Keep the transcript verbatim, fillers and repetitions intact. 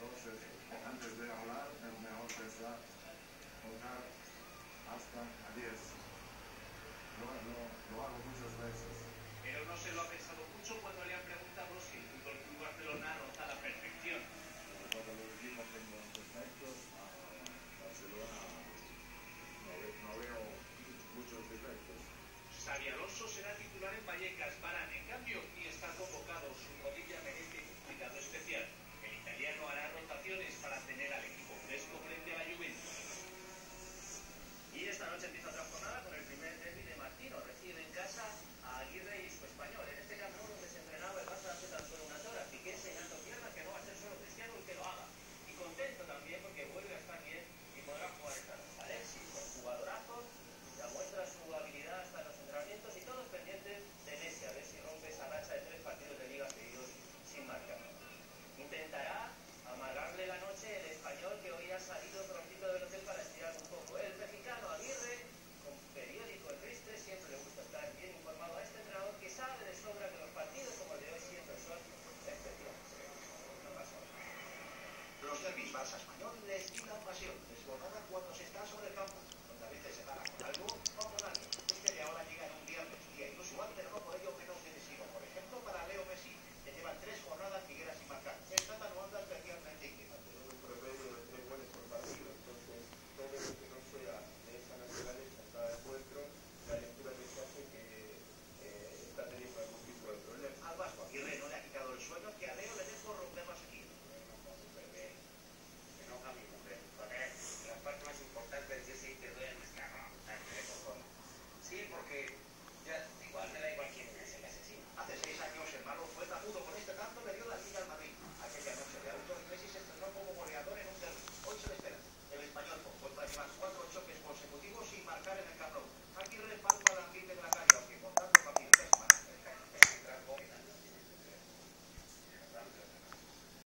Entonces, antes de hablar, es mejor pensar, contar hasta a diez. Lo, lo, lo hago muchas veces. Pero no se lo ha pensado mucho cuando le han preguntado si el Fútbol Club Barcelona rota la perfección. Cuando los equipos tengan defectos, a Barcelona no, ve, no veo muchos defectos. Xabi Alonso será titular en Vallecas. Varane, en cambio, y está convocado. Su rodilla merece un cuidado especial. El italiano hará rotaciones para tener al equipo fresco frente a la Juventus. Y esta noche empieza otra jornada con el primer derbi de Martino. Recibe en casa a Aguirre y su español. En este caso, donde se entrenaba el Barça hace tan solo unas horas. Piqué enseñando piernas que no va a ser solo Cristiano el que lo haga. Y contento también porque vuelve a estar bien y podrá jugar esta noche. Alexis, con jugadorazo, ya muestra su habilidad hasta en los entrenamientos y todos pendientes de Messi, a ver si rompe esa racha de tres partidos de liga seguidos sin marcar. Intentará amargarle la noche el español que hoy ha salido prontito del hotel para estirar un poco. El mexicano Aguirre, con periódico El Ristre, siempre le gusta estar bien informado a este entrenador que sabe de sobra que los partidos como el de hoy siempre son especiales. No pasa nada. Los derbis Barça-Español les brindan pasión, desbordada cuando se está sobre el campo, donde a veces se para con algo o con alguien. Es que de ahora llega en un viernes, día inusual, pero no